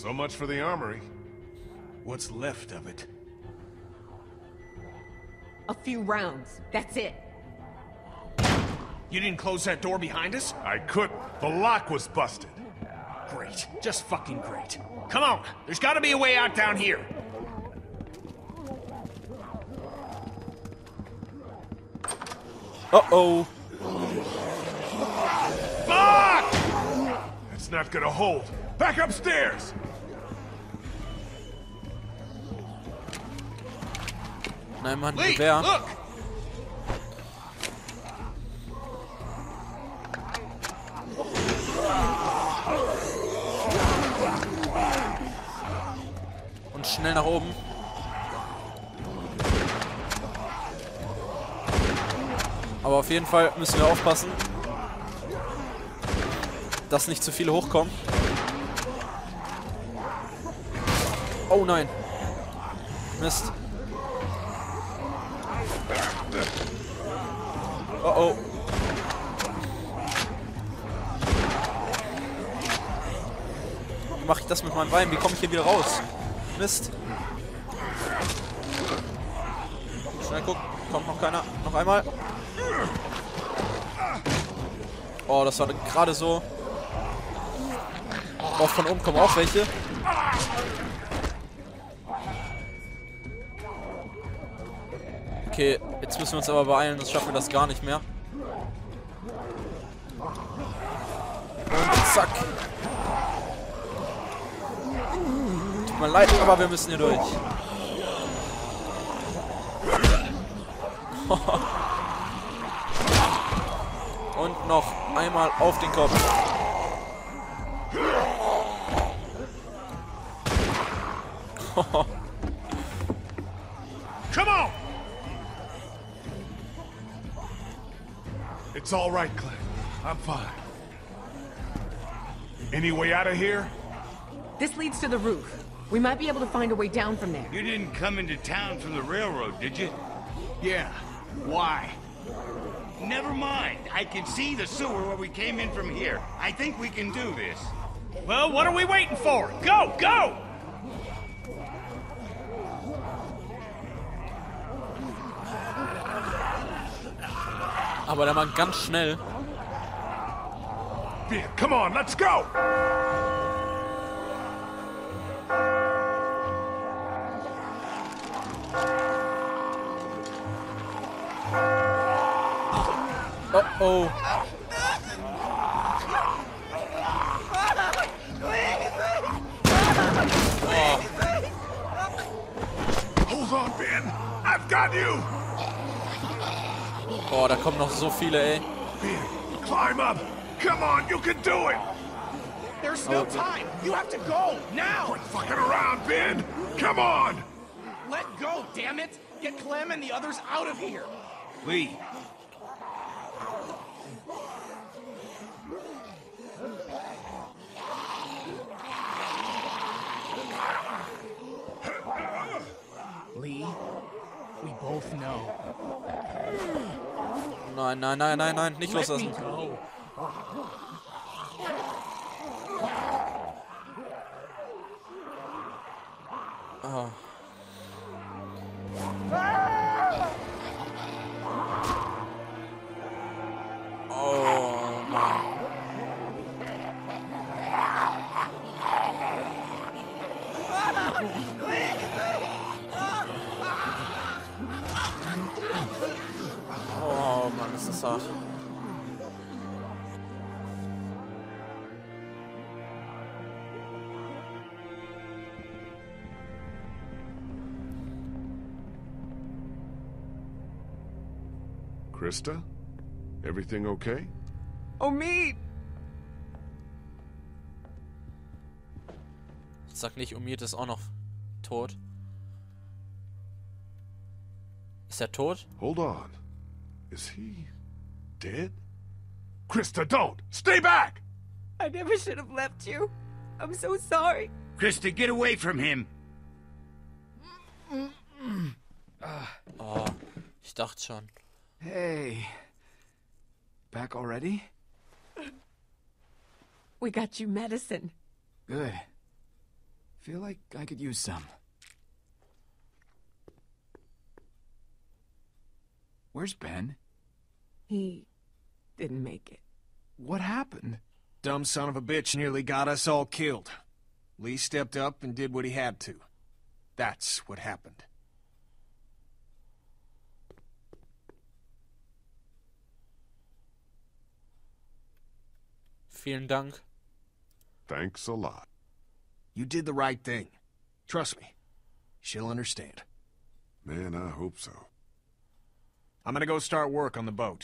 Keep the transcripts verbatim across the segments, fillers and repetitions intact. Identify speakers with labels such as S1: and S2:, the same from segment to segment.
S1: So much for the armory.
S2: What's left of it?
S3: A few rounds. That's it.
S2: You didn't close that door behind us?
S1: I couldn't. The lock was busted.
S2: Great. Just fucking great. Come on. There's gotta be a way out down here.
S4: Uh-oh.
S1: Fuck! It's not gonna hold. Back upstairs!
S4: Nein, Mann,
S2: Lee,
S4: Gewehr.
S2: look!
S4: Und schnell nach oben. Aber auf jeden Fall müssen wir aufpassen, dass nicht zu viele hochkommen. Oh nein. Mist. Oh oh. Wie mache ich das mit meinem Bein? Wie komme ich hier wieder raus? Mist. Schnell gucken. Kommt noch keiner. Noch einmal. Oh, das war gerade so. Oh, von oben kommen auch welche. Okay, jetzt müssen wir uns aber beeilen, sonst schaffen wir das gar nicht mehr. Und zack. Tut mir leid, aber wir müssen hier durch. Und noch einmal auf den Kopf.
S1: Come on! It's all right, Clem. I'm fine. Any way out of here?
S3: This leads to the roof. We might be able to find a way down from there.
S5: You didn't come into town from the railroad, did you?
S2: Yeah. Why?
S5: Never mind. I can see the sewer where we came in from here. I think we can do this.
S2: Well, what are we waiting for? Go, go!
S4: Aber der war ganz schnell.
S1: Yeah, come on, let's go!
S4: Oh oh.
S1: Hold on, Ben. I've got you!
S4: Oh, da kommen noch so viele, ey.
S1: Ben, climb up! Come on, you can do it!
S2: There's no time. You have to go now.
S1: Quit fucking around, Ben! Come on!
S2: Let go, damn it! Get Clem and the others out of here.
S5: Lee.
S2: Lee, we both know.
S4: Nein, nein, nein, nein, nein, nicht
S2: Let me
S4: loslassen.
S2: go.
S4: Oh. Oh Mann. Oh Mann, ist das hart.
S1: Krista? Everything okay?
S3: Omid!
S4: Sag nicht, Omid ist auch noch tot. Ist er tot?
S1: Hold on. Is he dead? Krista, don't! Stay back!
S3: I never should have left you. I'm so sorry.
S5: Krista, get away from him.
S4: Oh, ich dachte schon.
S2: Hey. Back already?
S3: We got you medicine.
S2: Good.
S6: Feel like I could use some. Where's Ben?
S3: He didn't make it.
S6: What happened?
S2: Dumb son of a bitch nearly got us all killed. Lee stepped up and did what he had to. That's what happened.
S4: Vielen Dank.
S1: Thanks a lot.
S2: You did the right thing. Trust me. She'll understand.
S1: Man, I hope so.
S2: I'm gonna go start work on the boat.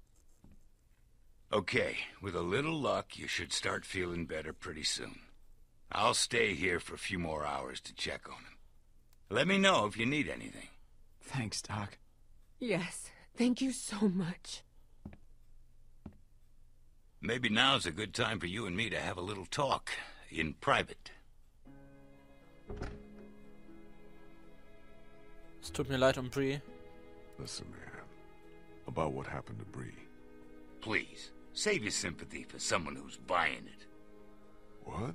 S5: Okay, with a little luck, you should start feeling better pretty soon. I'll stay here for a few more hours to check on him. Let me know if you need anything.
S6: Thanks, Doc.
S3: Yes, thank you so much.
S5: Maybe now's a good time for you and me to have a little talk, in private.
S4: Es tut mir leid um Bree.
S1: Listen, man. About what happened to Bree.
S5: Please, save your sympathy for someone who's buying it.
S1: What?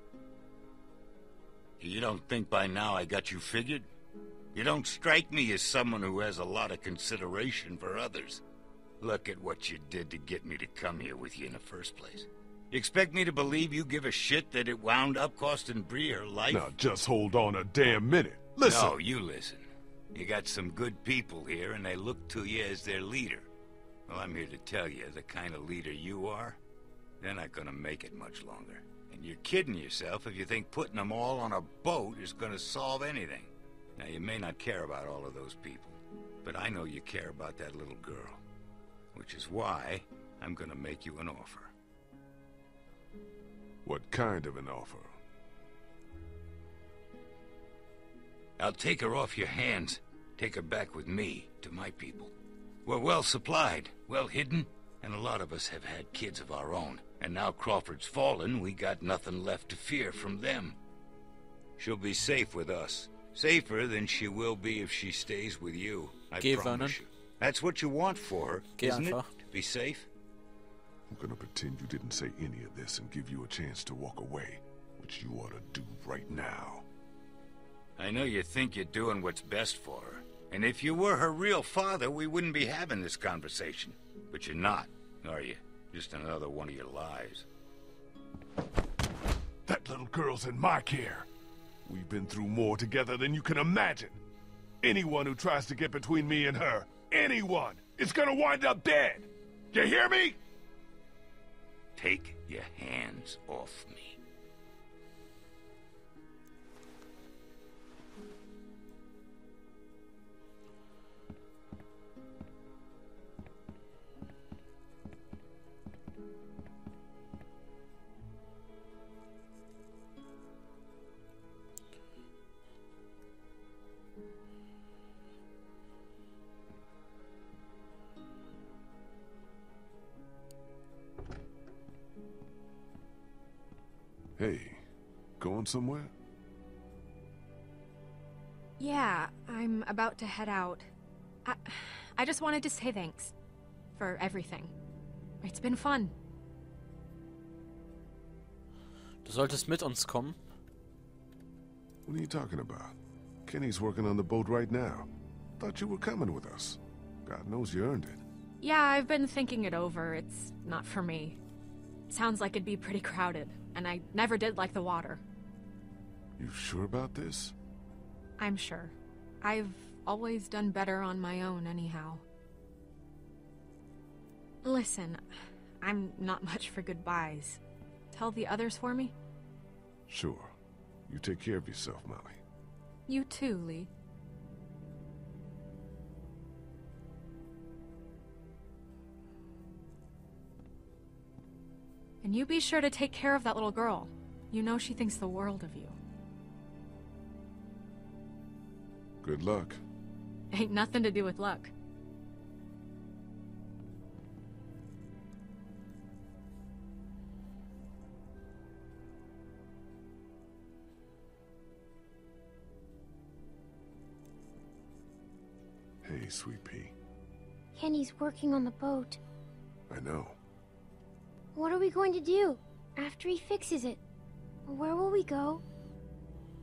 S5: You don't think by now I got you figured? You don't strike me as someone who has a lot of consideration for others. Look at what you did to get me to come here with you in the first place. You expect me to believe you give a shit that it wound up costing Bree her life?
S1: Now just hold on a damn minute. Listen.
S5: No, you listen. You got some good people here, and they look to you as their leader. Well, I'm here to tell you, the kind of leader you are, they're not gonna make it much longer. And you're kidding yourself if you think putting them all on a boat is gonna solve anything. Now, you may not care about all of those people, but I know you care about that little girl. Which is why I'm gonna make you an offer.
S1: What kind of an offer?
S5: I'll take her off your hands, take her back with me to my people. We're well supplied, well hidden, and a lot of us have had kids of our own. And now Crawford's fallen, we got nothing left to fear from them. She'll be safe with us. Safer than she will be if she stays with you. I
S4: Geh,
S5: promise
S4: Vernon.
S5: you. That's what you want for her,
S4: Geh
S5: isn't
S4: einfach.
S5: it? To be safe?
S1: I'm gonna pretend you didn't say any of this and give you a chance to walk away, which you ought to do right now.
S5: I know you think you're doing what's best for her. And if you were her real father, we wouldn't be having this conversation. But you're not, are you? Just another one of your lies.
S1: That little girl's in my care. We've been through more together than you can imagine. Anyone who tries to get between me and her, anyone, is gonna wind up dead. You hear me?
S5: Take your hands off me.
S1: Hey, going somewhere?
S7: Yeah, I'm about to head out. I, I just wanted to say thanks for everything. It's been fun.
S4: Du solltest mit uns kommen.
S1: What are you talking about? Kenny's working on the boat right now. Thought you were coming with us. God knows you earned it.
S7: Yeah, I've been thinking it over. It's not for me. Sounds like it'd be pretty crowded, and I never did like the water.
S1: You sure about this?
S7: I'm sure. I've always done better on my own anyhow. Listen, I'm not much for goodbyes. Tell the others for me?
S1: Sure. You take care of yourself, Molly.
S7: You too, Lee. And you be sure to take care of that little girl. You know she thinks the world of you.
S1: Good luck.
S7: Ain't nothing to do with luck.
S1: Hey, Sweet Pea.
S8: Kenny's working on the boat.
S1: I know.
S8: What are we going to do after he fixes it? Where will we go?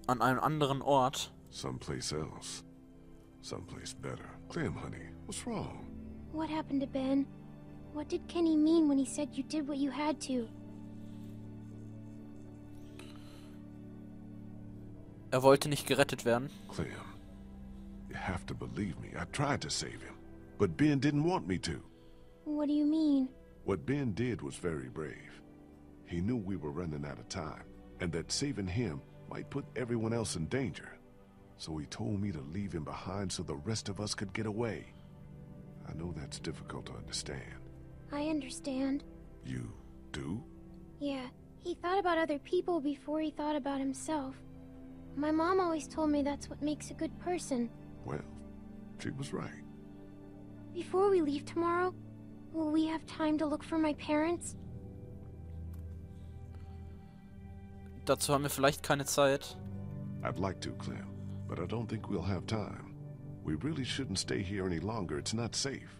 S4: an einem anderen Ort.
S1: Someplace else. Someplace better. Clem, honey, what's wrong?
S8: What happened to Ben? What did Kenny mean when he said you did what you had to?
S4: Er wollte nicht gerettet werden.
S1: Clem, you have to believe me. I tried to save him, but Ben didn't want me to.
S8: What do you mean?
S1: What Ben did was very brave. He knew we were running out of time, and that saving him might put everyone else in danger. So he told me to leave him behind so the rest of us could get away. I know that's difficult to understand.
S8: I understand.
S1: You do?
S8: Yeah, he thought about other people before he thought about himself. My mom always told me that's what makes a good person.
S1: Well, she was right.
S8: Before we leave tomorrow, will we have time to look for my parents?
S4: Dazu haben wir vielleicht keine Zeit.
S1: I'd like to, Clem, but I don't think we'll have time. We really shouldn't stay here any longer. It's not safe.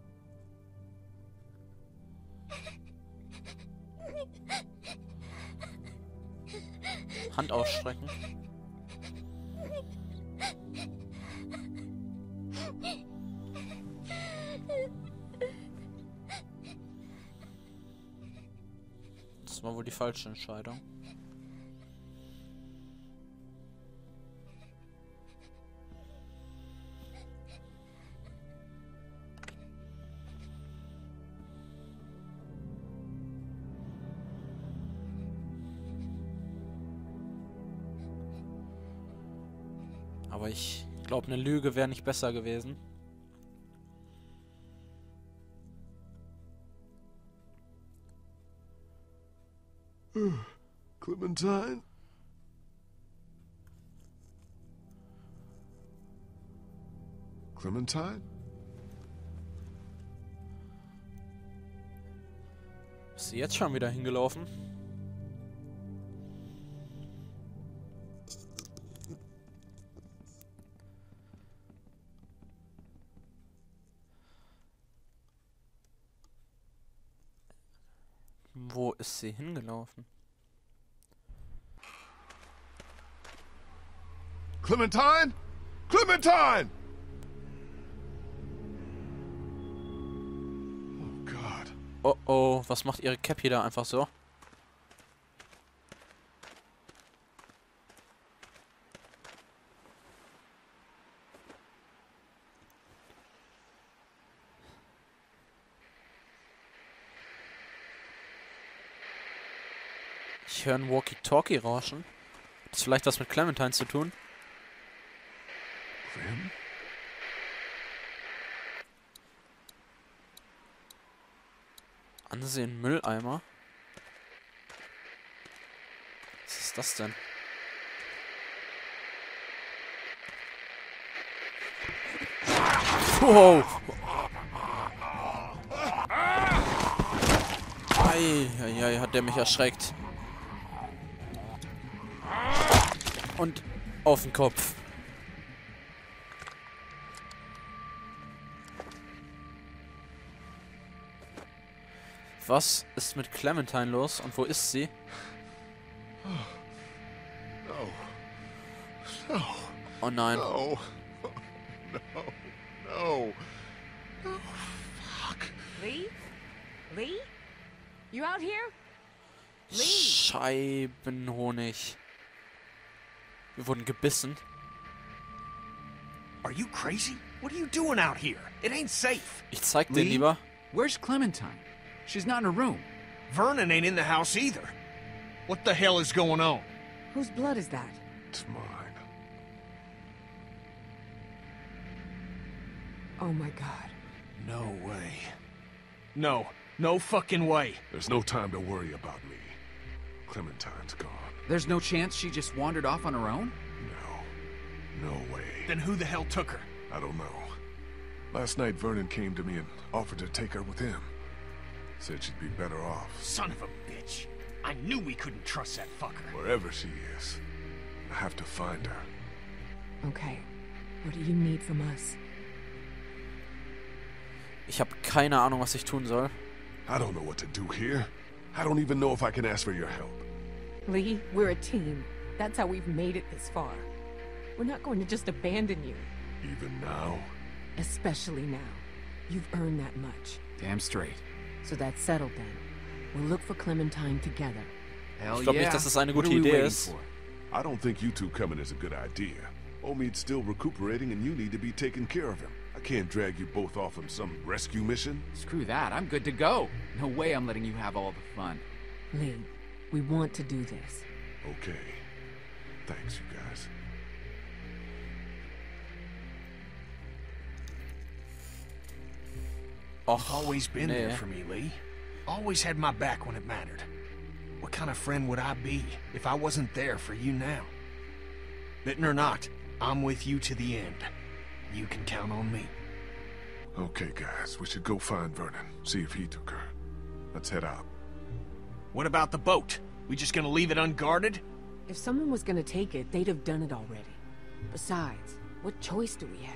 S4: Hand ausstrecken. Das war wohl die falsche Entscheidung. Aber ich glaube, eine Lüge wäre nicht besser gewesen.
S1: Clementine? Clementine?
S4: Ist sie jetzt schon wieder hingelaufen? Wo ist sie hingelaufen?
S1: Clementine? Clementine! Oh Gott.
S4: Oh oh, was macht ihre Cappy da einfach so? Ich höre ein Walkie-Talkie rauschen. Hat das vielleicht was mit Clementine zu tun?
S1: Clem?
S4: Ansehen Mülleimer. Was ist das denn? Wow! Eieiei, hat der mich erschreckt. Und auf den Kopf. Was ist mit Clementine los und wo ist sie?
S1: No. No.
S4: Oh nein.
S1: No. No. No. No. Fuck.
S3: Lee? Lee? You out here? Lee?
S4: Scheibenhonig. Wir wurden gebissen.
S2: Are you crazy? What are you doing out here? It ain't safe.
S4: Ich zeig dir
S6: Lee?
S4: lieber.
S6: Where's Clementine? She's not in her room.
S2: Vernon ain't in the house either. What the hell is going on?
S3: Whose blood is that?
S1: It's mine.
S3: Oh my god.
S2: No way. No. No fucking way.
S1: There's no time to worry about me. Clementine's gone.
S6: There's no chance she just wandered off on her own?
S1: No. No way.
S2: Then who the hell took her?
S1: I don't know. Last night, Vernon came to me and offered to take her with him. Said she'd be better off.
S2: Son of a bitch. I knew we couldn't trust that fucker.
S1: Wherever she is, I have to find her.
S3: Okay. What do you need from us?
S4: Ich habe keine Ahnung, was ich tun soll.
S1: I don't know what to do here. I don't even know if I can ask for your help.
S3: Lee, we're a team. That's how we've made it this far. We're not going to just abandon you.
S1: Even now?
S3: Especially now. You've earned that much.
S6: Damn straight.
S3: So that's settled then. We'll look for Clementine together.
S6: Hell
S4: Ich glaube
S6: yeah.
S4: nicht, dass das eine
S6: What
S4: gute
S6: are we
S4: Idee
S6: waiting
S4: ist.
S6: for?
S1: I don't think you two coming is a good idea. Omid's still recuperating and you need to be taking care of him. I can't drag you both off on some rescue mission.
S6: Screw that, I'm good to go. No way I'm letting you have all the fun.
S3: Lee, we want to do this.
S1: Okay. Thanks, you guys.
S4: Och,
S2: Always been
S4: nee.
S2: there for me, Lee. Always had my back when it mattered. What kind of friend would I be if I wasn't there for you now? Bitten or not, I'm with you to the end. You can count on me.
S1: Okay, guys, we should go find Vernon, see if he took her. Let's head out.
S2: What about the boat? We just gonna leave it unguarded?
S3: If someone was gonna take it, they'd have done it already. Besides, what choice do we have?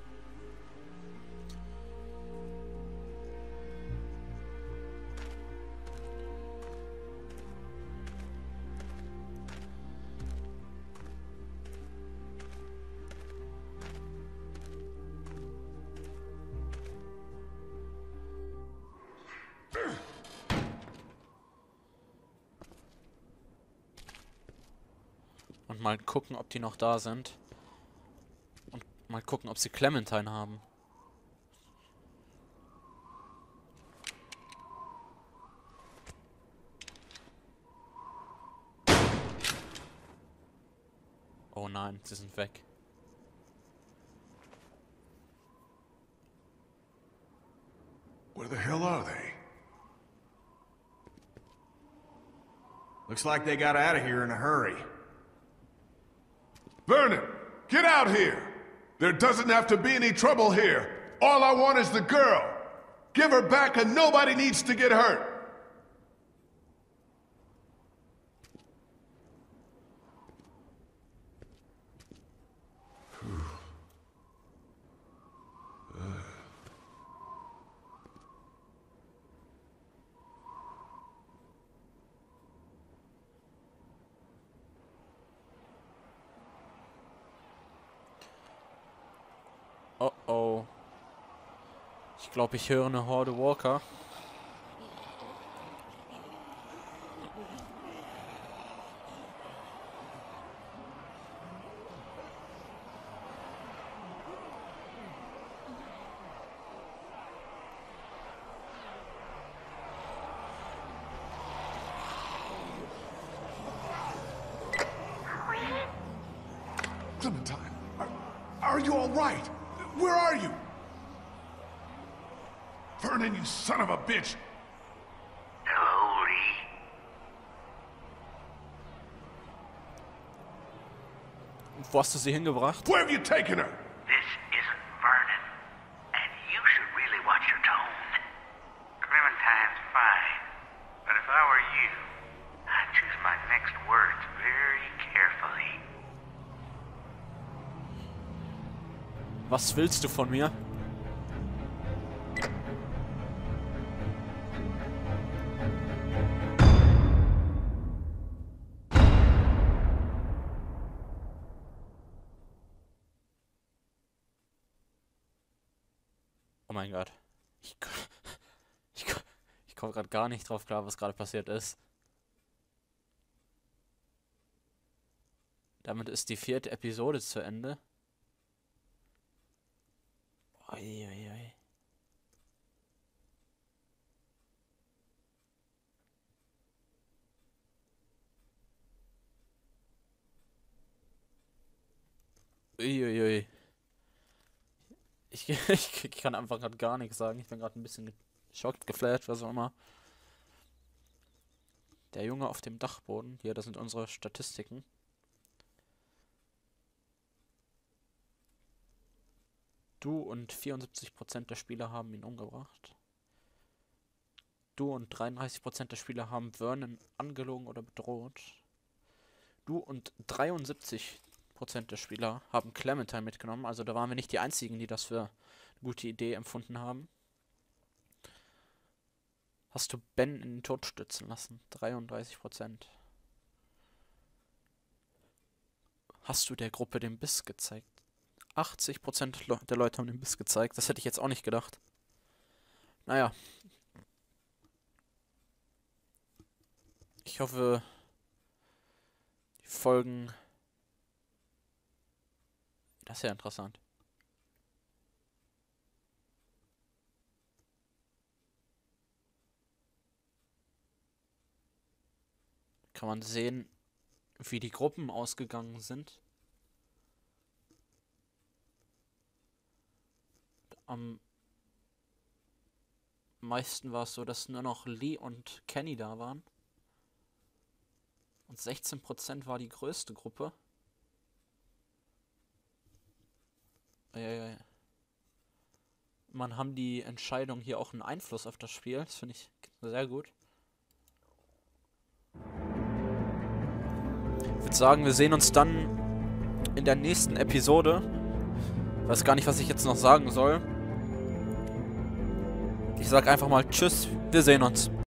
S4: Und mal gucken, ob die noch da sind. Und mal gucken, ob sie Clementine haben. Oh nein, sie sind weg.
S1: Where the hell are they?
S2: Looks like they got out of here in a hurry.
S1: Vernon, get out here! There doesn't have to be any trouble here. All I want is the girl. Give her back and nobody needs to get hurt.
S4: Oh oh. Ich glaube, ich höre eine Horde Walker.
S1: Clementine, are, are you all right? Where are you? Vernon, you son of a bitch!
S9: Hello, Lee.
S4: Wo hast du sie hingebracht?
S1: Where have you taken her?
S9: This isn't Vernon, and you should really watch your tone. Clementine's fine, but if I were you, I'd choose my next words very carefully.
S4: Was willst du von mir? Oh mein Gott. Ich, ich, ich komme gerade gar nicht drauf klar, was gerade passiert ist. Damit ist die vierte Episode zu Ende. Uiuiui. Uiuiui. Ich, ich, ich kann einfach gerade gar nichts sagen. Ich bin gerade ein bisschen geschockt, geflasht, was auch immer. Der Junge auf dem Dachboden. Hier, das sind unsere Statistiken. Du und vierundsiebzig Prozent der Spieler haben ihn umgebracht. Du und dreiunddreißig Prozent der Spieler haben Vernon angelogen oder bedroht. Du und dreiundsiebzig Prozent der Spieler haben Clementine mitgenommen. Also da waren wir nicht die einzigen, die das für eine gute Idee empfunden haben. Hast du Ben in den Tod stürzen lassen? dreiunddreißig Prozent. Hast du der Gruppe den Biss gezeigt? achtzig Prozent der Leute haben den Biss gezeigt. Das hätte ich jetzt auch nicht gedacht. Naja. Ich hoffe, die Folgen... Das ist ja interessant. Kann man sehen, wie die Gruppen ausgegangen sind. Am meisten war es so, dass nur noch Lee und Kenny da waren. Und sechzehn Prozent war die größte Gruppe. Äh, man haben die Entscheidung hier auch einen Einfluss auf das Spiel. Das finde ich sehr gut. Ich würde sagen, wir sehen uns dann in der nächsten Episode. Ich weiß gar nicht, was ich jetzt noch sagen soll. Ich sag einfach mal Tschüss, wir sehen uns.